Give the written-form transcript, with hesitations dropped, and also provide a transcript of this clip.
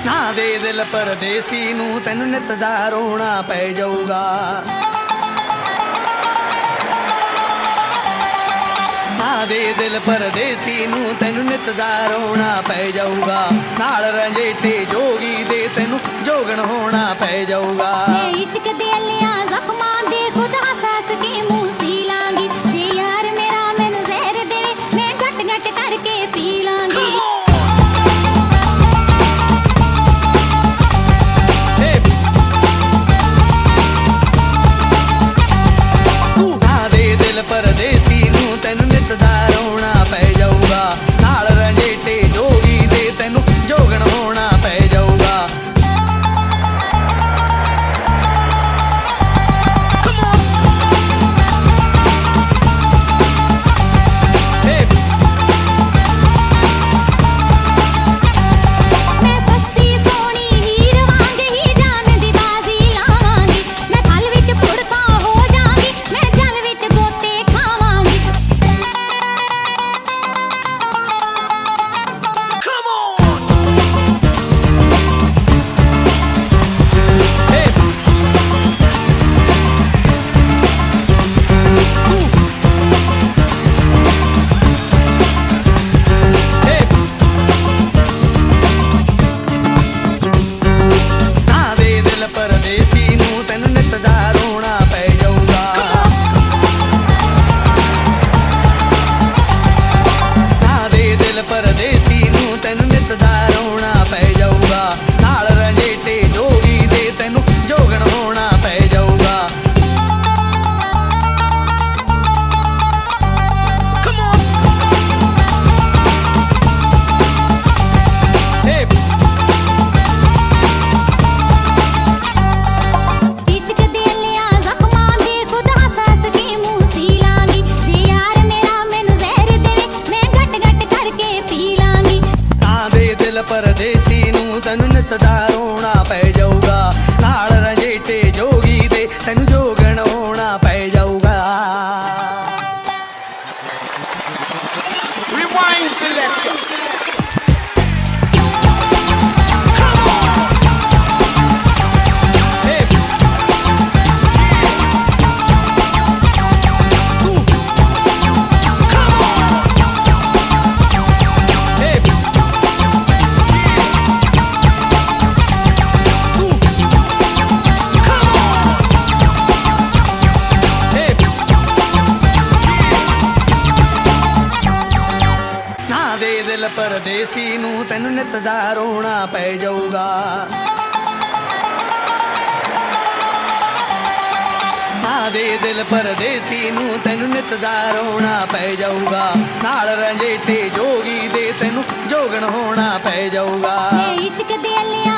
ਨਾ ਦੇ ਦਿਲ ਪਰਦੇਸੀ ਨੂੰ ਤੈਨੂੰ ਨਿੱਤ ਦਾ ਰੋਣਾ ਪੈ ਜਾਊਗਾ। ਨਾ ਦੇ ਦਿਲ ਪਰਦੇਸੀ ਨੂੰ ਤੈਨੂੰ ਨਿੱਤ ਦਾ ਰੋਣਾ ਪੈ ਜਾਊਗਾ। ਨਾਲ ਰੰਜੇਟੇ ਜੋਗੀ ਦੇ ਤੈਨੂੰ ਜੋਗਣ ਹੋਣਾ ਪੈ ਜਾਊਗਾ। ਇਸ਼ਕ ਦੇ ਲਿਆ ਜ਼ਖਮਾਂ ਦੇ ਖੁਦ ਹੱਸ ਕੇ ਮੂੰਹ ਸੀ ਲਾਂਗੀ। ਜੇ ਯਾਰ ਮੇਰਾ ਮੈਨੂੰ ਜ਼ਹਿਰ ਦੇਵੇ ਮੈਂ ਘਟ ਘਟ ਕਰਕੇ ਪੀ ਲਾਂਗੀ। ਨਾ ਦੇ ਦਿਲ ਪਰਦੇਸੀ ਨੂੰ ਤੈਨੂੰ ਨਿੱਤ ਦਾ ਰੋਣਾ ਪੈ ਜਾਊਗਾ। ਨਾਲ ਰੰਜੇਟੇ ਜੋਗੀ ਦੇ ਤੈਨੂੰ ਜੋਗਣ ਹੋਣਾ ਪੈ ਜਾਊਗਾ। ਪਰਦੇਸੀ ਨੂੰ ਤੈਨੂੰ ਨਿੱਤ ਦਾ ਰੋਣਾ ਪੈ ਜਾਊਗਾ। ਨਾ ਦੇ ਦਿਲ ਪਰਦੇਸੀ ਨੂੰ ਤੈਨੂੰ ਨਿੱਤ ਦਾ ਰੋਣਾ ਪੈ ਜਾਊਗਾ। ਨਾਲ ਰੰਜੇਟੇ ਜੋਗੀ ਦੇ ਤੈਨੂੰ ਜੋਗਣ ਹੋਣਾ ਪੈ ਜਾਊਗਾ। ਪਰਦੇਸੀ ਨੂੰ ਤੈਨੂੰ ਨਿੱਤ ਦਾ ਰੋਣਾ ਪੈ ਜਾਊਗਾ। ਨਾਲ ਰੰਜੇਟੇ ਜੋਗੀ ਦੇ ਤੈਨੂੰ ਜੋਗਣ ਹੋਣਾ ਪੈ ਜਾਊਗਾ। Rewind selector. ਦਿਲ ਪਰਦੇਸੀ ਨੂੰ ਤੈਨੂੰ ਨਿੱਤ ਦਾ ਰੋਣਾ ਪੈ ਜਾਊਗਾ। ਨਾ ਦੇ ਦਿਲ ਪਰਦੇਸੀ ਨੂੰ ਤੈਨੂੰ ਨਿੱਤ ਦਾ ਰੋਣਾ ਪੈ ਜਾਊਗਾ। ਨਾਲ ਰੰਜੇਟੇ ਜੋਗੀ ਦੇ ਤੈਨੂੰ ਜੋਗਣ ਹੋਣਾ ਪੈ ਜਾਊਗਾ। ਇਸ਼ਕ ਦੇ ਲਿਆ